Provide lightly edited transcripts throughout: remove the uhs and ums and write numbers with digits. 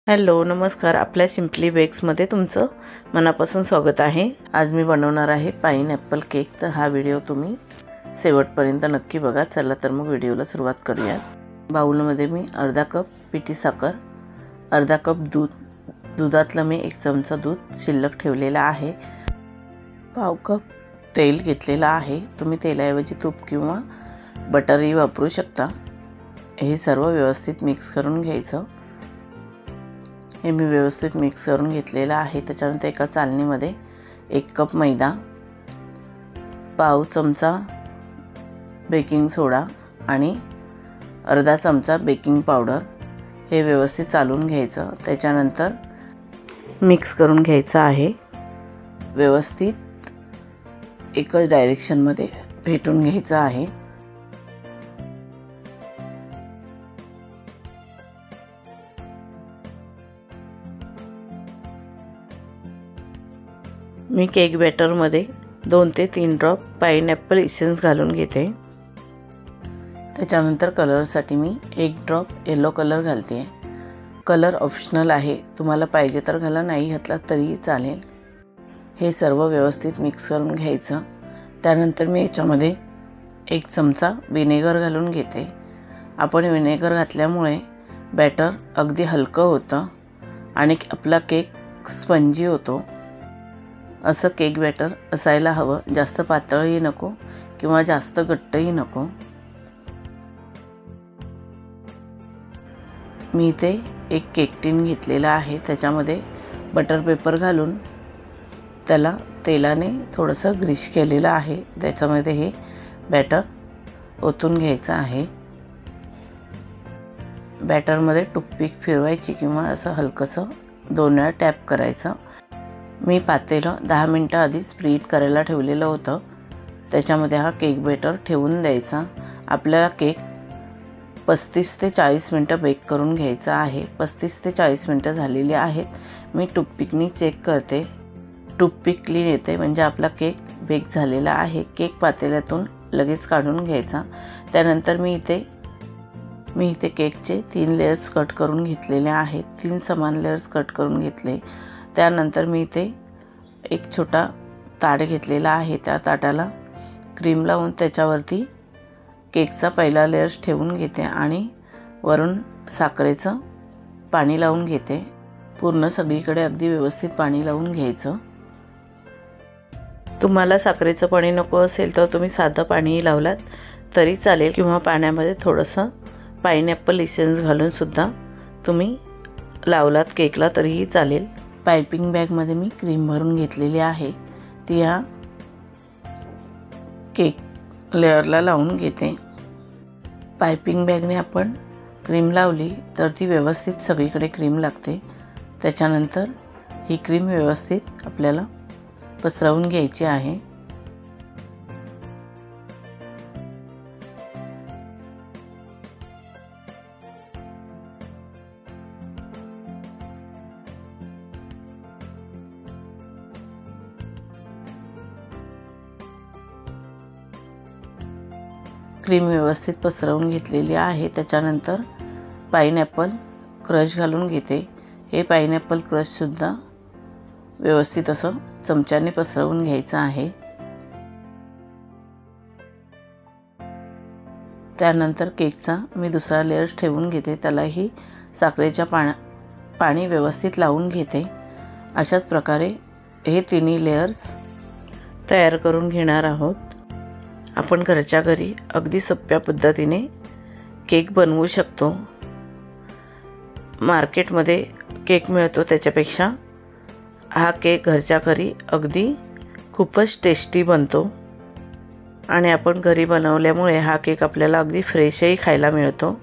Hello नमस्कार. आपल्या simply बेक्समध्ये तुमचं मनापासून स्वागत आहे. आज मी बनवणार आहे पाइनॲपल केक. तर हा व्हिडिओ तुम्ही शेवटपर्यंत नक्की बघा. चला तर मग व्हिडिओला सुरुवात करूया. बाउलमध्ये मी अर्धा कप पिठी साखर, अर्धा कप दुधातलं मी 1 चमचा दूध शिल्लक ठेवलेला आहे, पाव कप तेल घेतलेलं आहे. तुम्ही तेलाऐवजी तूप किंवा बटरही वापरू शकता. हे सर्व व्यवस्थित मिक्स करून घ्यायचं. हे मी व्यवस्थित मिक्स करून घेतलेलं आहे. त्याच्यानंतर एका चालणीमध्ये 1 कप मैदा, पाव चमचा बेकिंग सोडा आणि अर्धा चमचा बेकिंग पावडर हे व्यवस्थित चालून घ्यायचं. त्याच्यानंतर मिक्स करून घ्यायचं आहे. व्यवस्थित एकच डायरेक्शनमध्ये फेटून घ्यायचं आहे. मी केक बॅटरमध्ये 2 ते 3 ड्रॉप पाइनॲपल इसेन्स घालून घेते. त्याच्यानंतर कलरसाठी मी 1 ड्रॉप येलो कलर घालते. कलर ऑप्शनल आहे, तुम्हाला पाहिजे तर घाला, नाही घातला तरीही चालेल. हे सर्व व्यवस्थित मिक्स करून घ्यायचं. त्यानंतर मी याच्यामध्ये 1 चमचा विनेगर घालून घेते. आपण विनेगर घातल्यामुळे बॅटर अगदी हलकं होतं आणि आपला केक स्पंजी होतो. असं केक बॅटर असायला हवं. जास्त पातळही नको किंवा जास्त घट्टही नको. मी इथे एक केक टीन घेतलेला आहे. त्याच्यामध्ये बटर पेपर घालून त्याला तेलाने थोडंसं ग्रीस केलेलं आहे. त्याच्यामध्ये हे बॅटर ओतून घ्यायचं आहे. बॅटरमध्ये टूथपिक फिरवायची किंवा असं हलकंसं 2 वेळा टॅप करायचं. मी पातेलं 10 मिनटं आधीच प्रीहीट करायला ठेवलेलं होतं. त्याच्यामध्ये हा केक बॅटर ठेवून द्यायचा. आपल्याला केक 35 ते 40 मिनटं बेक करून घ्यायचा आहे. 35 ते 40 मिनटं झालेली आहेत. मी टूथपिकनी चेक करते. टूथपिक क्लीन येते म्हणजे आपला केक बेक झालेला आहे. केक पातेल्यातून लगेच काढून घ्यायचा. त्यानंतर मी इथे केकचे 3 लेयर्स कट करून घेतलेले आहेत. 3 समान लेयर्स कट करून घेतले. त्यानंतर मी इथे एक छोटा ताट घेतलेला आहे. त्या ताटाला क्रीम लावून त्याच्यावरती केकचा पहिला लेयर्स ठेवून घेते आणि वरून साखरेचं पाणी लावून घेते. पूर्ण सगळीकडे अगदी व्यवस्थित पाणी लावून घ्यायचं. तुम्हाला साखरेचं पाणी नको असेल तर तुम्ही साधं पाणीही लावलात तरी चालेल किंवा पाण्यामध्ये थोडंसं पाइनॲपल इसेन्स घालून सुद्धा तुम्ही लावलात केकला तरीही चालेल. पायपिंग बॅगमध्ये मी क्रीम भरून घेतलेली आहे. ती ह्या केक लेअरला लावून घेते. पायपिंग बॅगने आपण क्रीम लावली तर ती व्यवस्थित सगळीकडे क्रीम लागते. त्याच्यानंतर ही क्रीम व्यवस्थित आपल्याला पसरवून घ्यायची आहे. क्रीम व्यवस्थित पसरवून घेतलेली आहे. त्याच्यानंतर पाइनॲपल क्रश घालून घेते. हे पाइनॲपल क्रशसुद्धा व्यवस्थित असं चमच्याने पसरवून घ्यायचं आहे. त्यानंतर केकचा मी दुसरा लेयर्स ठेवून घेते. त्यालाही साखरेच्या पाणी व्यवस्थित लावून घेते. अशाच प्रकारे हे तिन्ही लेयर्स तयार करून घेणार आहोत. आपण घरच्या घरी अगदी सोप्या पद्धतीने केक बनवू शकतो. मार्केटमध्ये केक मिळतो त्याच्यापेक्षा हा केक घरच्या घरी अगदी खूपच टेस्टी बनतो आणि आपण घरी बनवल्यामुळे हा केक आपल्याला अगदी फ्रेशही खायला मिळतो.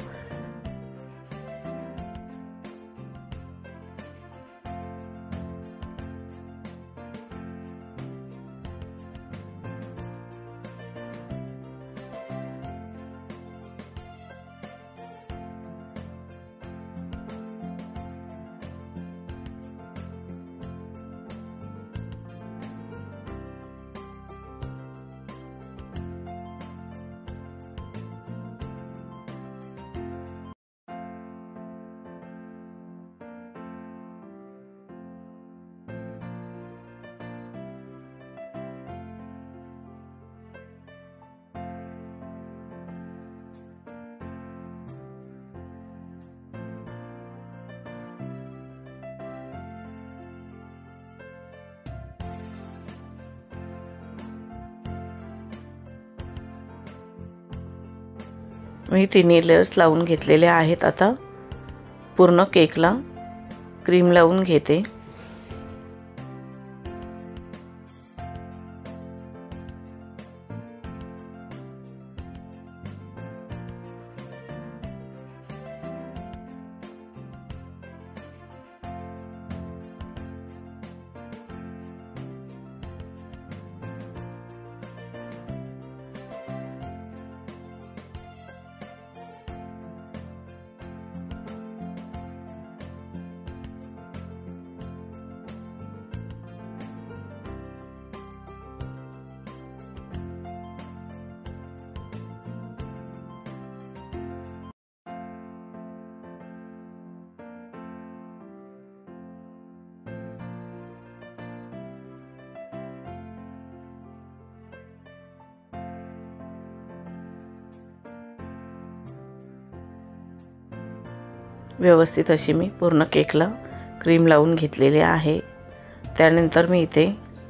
मी तिन्ही लेयर्स लावून घेतलेले आहेत। आता पूर्ण केकला क्रीम लावून घेते। व्यवस्थित अशी मी पूर्ण केकला क्रीम लावून घेतलेली आहे। त्यानंतर मी इथे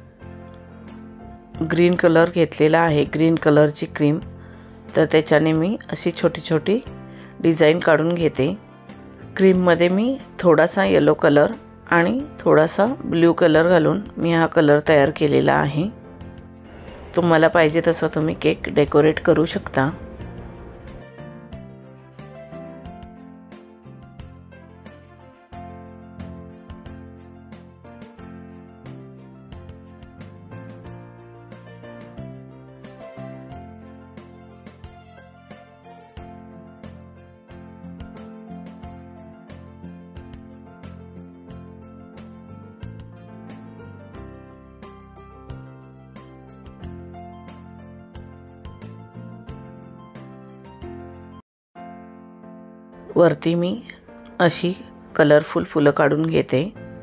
ग्रीन कलर घेतलेला आहे, ग्रीन कलरची क्रीम। तर त्याच्याने मी अशी छोटी छोटी डिझाइन काढून घेते। क्रीम मध्ये मी थोडासा येलो कलर आणि थोडासा ब्लू कलर घालून मी हा कलर तयार केलेला आहे। तुम्हाला पाहिजे तसं तुम्ही केक डेकोरेट करू शकता। वरती मी अशी कलरफुल फुलं काढून घेते।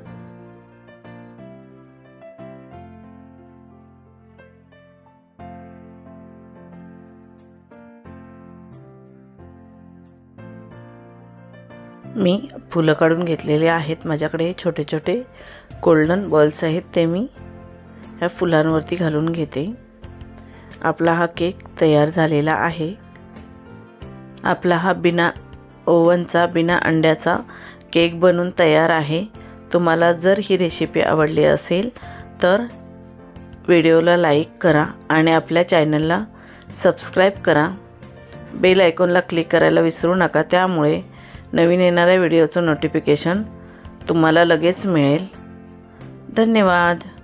मी फुलं काढून घेतलेले आहेत। माझ्याकडे छोटे छोटे गोल्डन बॉल्स आहेत, ते मी ह्या फुलांवरती घालून घेते। आपला हा केक तयार झालेला आहे। आपला हा बिना ओव्हनचा, बिना अंड्याचा केक बनून तयार आहे। तुम्हाला जर ही रेसिपी आवडली असेल तर व्हिडिओला लाईक करा आणि आपल्या चॅनलला सबस्क्राईब करा। बेल आयकॉनला क्लिक करायला विसरू नका, त्यामुळे नवीन येणाऱ्या व्हिडिओचं नोटिफिकेशन तुम्हाला लगेच मिळेल। धन्यवाद।